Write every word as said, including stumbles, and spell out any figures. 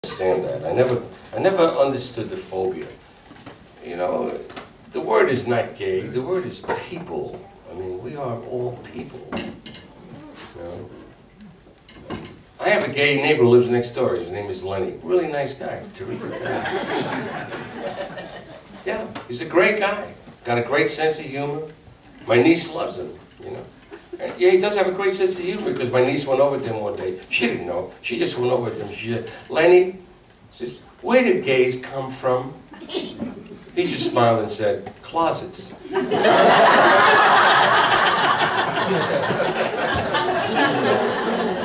Understand that. I never, I never understood the phobia. You know, the word is not gay. The word is people. I mean, we are all people. You know? I have a gay neighbor who lives next door. His name is Lenny. Really nice guy. Terrific guy. Yeah, he's a great guy. Got a great sense of humor. My niece loves him. You know. And yeah, he does have a great sense of humor because my niece went over to him one day. She didn't know. She just went over to him. She said, "Lenny," says, "where did gays come from?" He just smiled and said, "Closets."